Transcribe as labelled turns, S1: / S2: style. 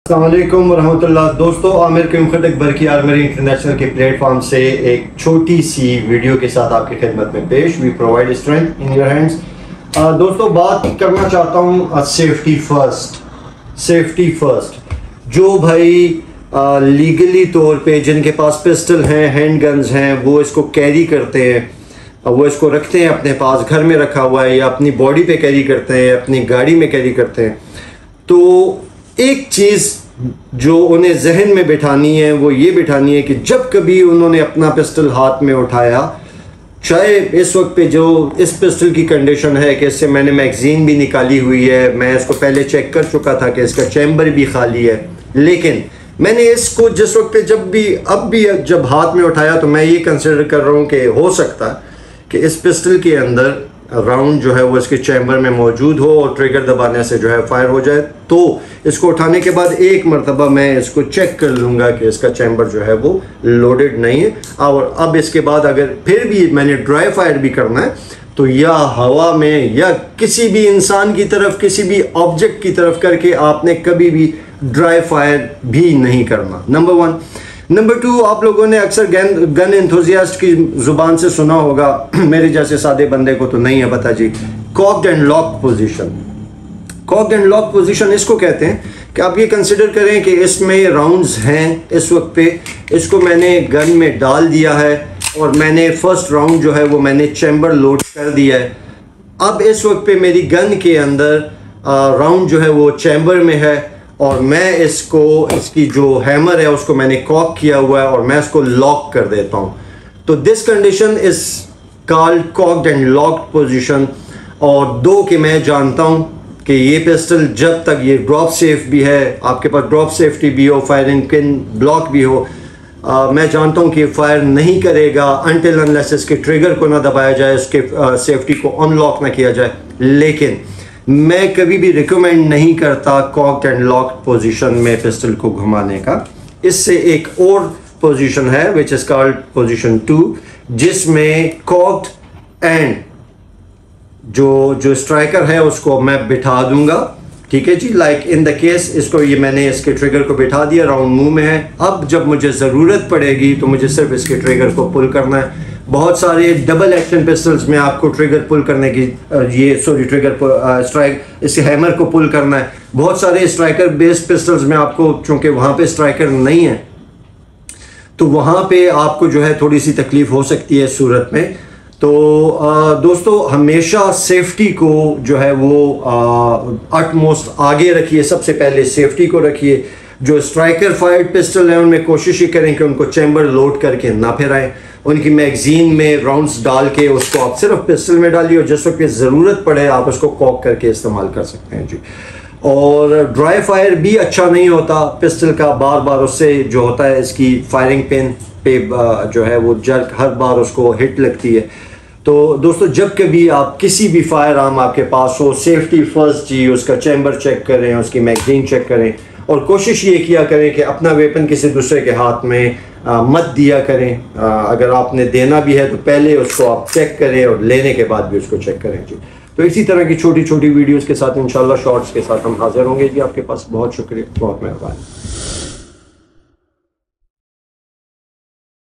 S1: अस्सलाम वालेकुम रहमतुल्लाह। दोस्तों, आमिर क़यामत अकबर की आर्मरी इंटरनेशनल के प्लेटफॉर्म से एक छोटी सी वीडियो के साथ आपकी खिदमत में पेश। We provide strength in your hands. दोस्तों, बात करना चाहता हूँ सेफ्टी फर्स्ट। जो भाई लीगली तौर पे जिनके पास पिस्टल हैं, हैंड गन्स हैं, वो इसको कैरी करते हैं, वो इसको रखते हैं अपने पास, घर में रखा हुआ है या अपनी बॉडी पे कैरी करते हैं, अपनी गाड़ी में कैरी करते हैं। तो एक चीज़ जो उन्हें जहन में बिठानी है वो ये बिठानी है कि जब कभी उन्होंने अपना पिस्टल हाथ में उठाया, चाहे इस वक्त पे जो इस पिस्टल की कंडीशन है कि इससे मैंने मैगज़ीन भी निकाली हुई है, मैं इसको पहले चेक कर चुका था कि इसका चैम्बर भी खाली है, लेकिन मैंने इसको जिस वक्त पे अब भी जब हाथ में उठाया तो मैं ये कंसिडर कर रहा हूँ कि हो सकता है कि इस पिस्टल के अंदर राउंड जो है वो इसके चैम्बर में मौजूद हो और ट्रिगर दबाने से जो है फायर हो जाए। तो इसको उठाने के बाद एक मरतबा मैं इसको चेक कर लूँगा कि इसका चैम्बर जो है वो लोडेड नहीं है। और अब इसके बाद अगर फिर भी मैंने ड्राई फायर भी करना है तो या हवा में या किसी भी इंसान की तरफ, किसी भी ऑब्जेक्ट की तरफ करके आपने कभी भी ड्राई फायर भी नहीं करना। नंबर 1। नंबर 2, आप लोगों ने अक्सर गन एंथुसियास्ट की ज़ुबान से सुना होगा, मेरे जैसे सादे बंदे को तो नहीं है पता जी, cocked and lock position. Cocked and lock position इसको कहते हैं कि आप ये कंसिडर करें कि इसमें राउंड्स हैं इस वक्त पे, इसको मैंने गन में डाल दिया है और मैंने फर्स्ट राउंड जो है वो मैंने चैम्बर लोड कर दिया है। अब इस वक्त पे मेरी गन के अंदर राउंड जो है वो चैम्बर में है और मैं इसकी जो हैमर है उसको मैंने कॉक किया हुआ है और मैं इसको लॉक कर देता हूँ। तो this condition is called cocked and locked position. और दो कि मैं जानता हूँ कि ये पिस्टल जब तक ये ड्रॉप सेफ भी है, आपके पास ड्रॉप सेफ्टी भी हो, फायरिंग पिन ब्लॉक भी हो, मैं जानता हूँ कि फायर नहीं करेगा अनटिल अनलेस इसके ट्रिगर को ना दबाया जाए, उसके सेफ्टी को अनलॉक ना किया जाए। लेकिन मैं कभी भी रिकमेंड नहीं करता कॉक्ड एंड लॉक्ड पोजीशन में पिस्टल को घुमाने का। इससे एक और पोजीशन है विच इज कॉल्ड पोजीशन 2, जिसमें कॉक्ड एंड जो स्ट्राइकर है उसको मैं बिठा दूंगा। ठीक है जी, लाइक इन द केस इसको ये मैंने इसके ट्रिगर को बिठा दिया, राउंड मुंह में है। अब जब मुझे ज़रूरत पड़ेगी तो मुझे सिर्फ इसके ट्रिगर को पुल करना है। बहुत सारे डबल एक्शन पिस्टल्स में आपको ट्रिगर पुल करने की स्ट्राइक इस हैमर को पुल करना है। बहुत सारे स्ट्राइकर बेस्ड पिस्टल्स में आपको, चूंकि वहाँ पे स्ट्राइकर नहीं है तो वहाँ पे आपको जो है थोड़ी सी तकलीफ हो सकती है इस सूरत में। तो दोस्तों, हमेशा सेफ्टी को जो है वो अटमोस्ट आगे रखिए, सबसे पहले सेफ्टी को रखिए। जो स्ट्राइकर फायर्ड पिस्टल है उनमें कोशिश ही करें कि उनको चैम्बर लोड करके ना फिराएं। उनकी मैगजीन में राउंड्स डाल के उसको आप सिर्फ पिस्टल में डालिए और जिस वक्त ज़रूरत पड़े आप उसको कॉक करके इस्तेमाल कर सकते हैं जी। और ड्राई फायर भी अच्छा नहीं होता पिस्टल का, बार बार उससे जो होता है इसकी फायरिंग पिन पे जो है वो जर्क हर बार उसको हिट लगती है। तो दोस्तों, जब कभी आप किसी भी फायर आर्म आपके पास हो, सेफ्टी फर्स्ट जी, उसका चैम्बर चेक करें, उसकी मैगजीन चेक करें और कोशिश ये किया करें कि अपना वेपन किसी दूसरे के हाथ में मत दिया करें। अगर आपने देना भी है तो पहले उसको आप चेक करें और लेने के बाद भी उसको चेक करें जी। तो इसी तरह की छोटी छोटी वीडियोस के साथ इंशाल्लाह शॉर्ट्स के साथ हम हाजिर होंगे जी आपके पास। बहुत शुक्रिया, बहुत मेहरबानी।